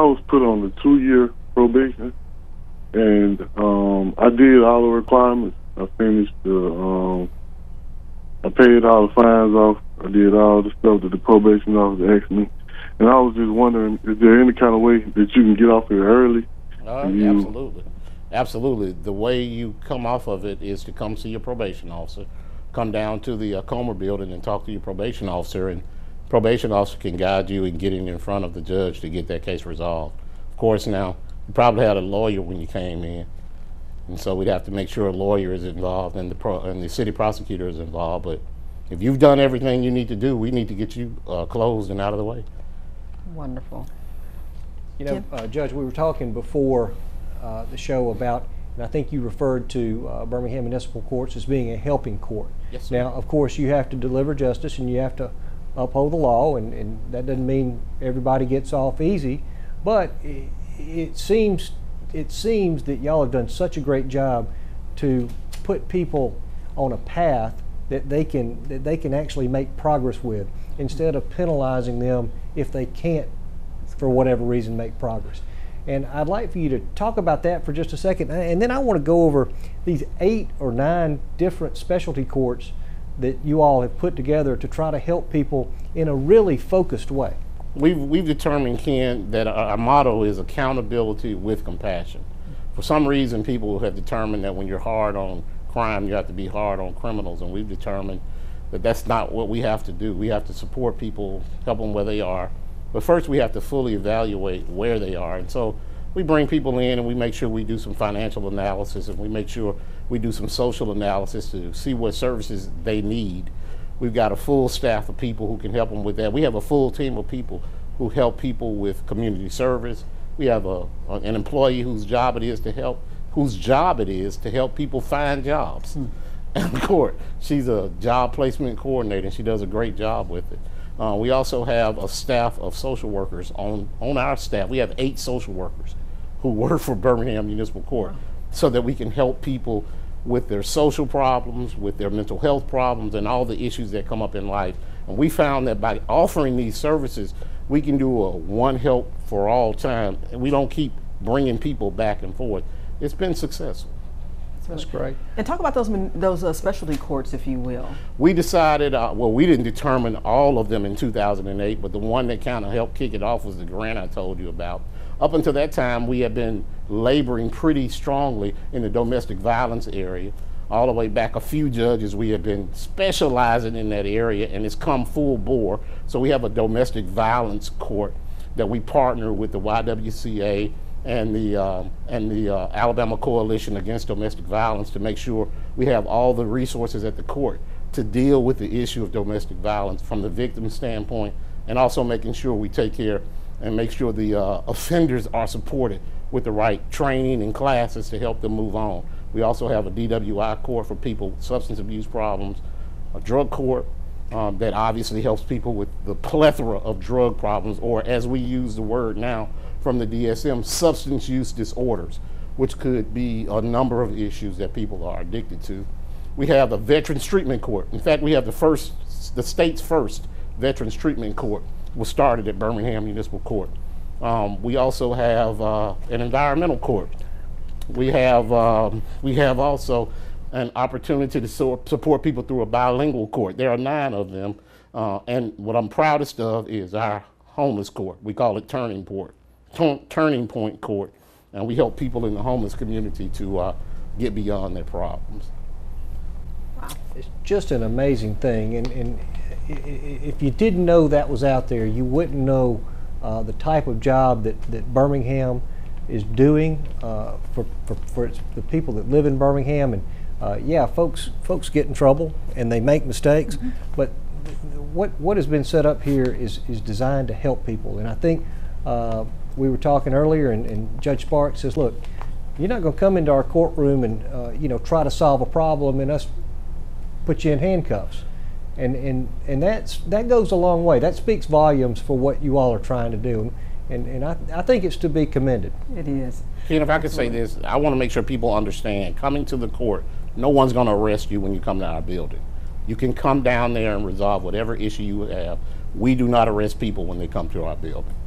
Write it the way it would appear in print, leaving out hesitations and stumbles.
was put on the 2-year probation, and I did all the requirements. I finished I paid all the fines off. I did all the stuff that the probation officer asked me. And I was just wondering, is there any kind of way that you can get off here early? Absolutely. Absolutely. The way you come off of it is to come see your probation officer, come down to the Comer building and talk to your probation officer, and probation officer can guide you in getting in front of the judge to get that case resolved. Of course, now, you probably had a lawyer when you came in, and so we'd have to make sure a lawyer is involved and the city prosecutor is involved. But if you've done everything you need to do, we need to get you closed and out of the way. Wonderful. You know, Judge, we were talking before the show about, and I think you referred to Birmingham Municipal Courts as being a helping court. Yes, sir. Now, of course, you have to deliver justice and you have to uphold the law, and that doesn't mean everybody gets off easy, but it seems that y'all have done such a great job to put people on a path that they can actually make progress with, instead of penalizing them if they can't, for whatever reason, make progress. And I'd like for you to talk about that for just a second, and then I want to go over these 8 or 9 different specialty courts that you all have put together to try to help people in a really focused way. We've determined, Ken, that our motto is accountability with compassion. For some reason, people have determined that when you're hard on crime, you have to be hard on criminals, and we've determined that that's not what we have to do. We have to support people, help them where they are, but first we have to fully evaluate where they are. And so we bring people in and we make sure we do some financial analysis, and we make sure we do some social analysis to see what services they need. We've got a full staff of people who can help them with that. We have a full team of people who help people with community service. We have an employee whose job it is to help people find jobs. And of course, she's a job placement coordinator, and she does a great job with it. We also have a staff of social workers on our staff. We have 8 social workers who work for Birmingham Municipal Court, so that we can help people with their social problems, with their mental health problems, and all the issues that come up in life. And we found that by offering these services, we can do a one help for all time, and we don't keep bringing people back and forth. It's been successful. That's great. And talk about those specialty courts, if you will. We decided, well, we didn't determine all of them in 2008, but the one that kind of helped kick it off was the grant I told you about. Up until that time, we had been laboring pretty strongly in the domestic violence area. All the way back, a few judges, we have been specializing in that area, and it's come full bore. So we have a domestic violence court that we partner with the YWCA and the Alabama Coalition Against Domestic Violence to make sure we have all the resources at the court to deal with the issue of domestic violence from the victim standpoint, and also making sure we take care and make sure the offenders are supported with the right training and classes to help them move on. We also have a DWI court for people with substance abuse problems, a drug court that obviously helps people with the plethora of drug problems, or as we use the word now from the DSM, substance use disorders, which could be a number of issues that people are addicted to. We have a veterans treatment court. In fact, we have the state's first veterans treatment court was started at Birmingham Municipal Court. We also have an environmental court. We have also an opportunity to support people through a bilingual court. There are 9 of them, and what I'm proudest of is our homeless court. We call it Turning Point Court, and we help people in the homeless community to get beyond their problems. Wow. It's just an amazing thing, and if you didn't know that was out there, you wouldn't know the type of job that Birmingham is doing for the people that live in Birmingham. And yeah, folks get in trouble and they make mistakes, but what has been set up here is designed to help people. And I think we were talking earlier, and Judge Sparks says, look, you're not going to come into our courtroom and try to solve a problem and us put you in handcuffs. And that goes a long way. That speaks volumes for what you all are trying to do. And I think it's to be commended. It is. Ken, if I could say this, I want to make sure people understand, coming to the court, no one's going to arrest you when you come to our building. You can come down there and resolve whatever issue you have. We do not arrest people when they come to our building.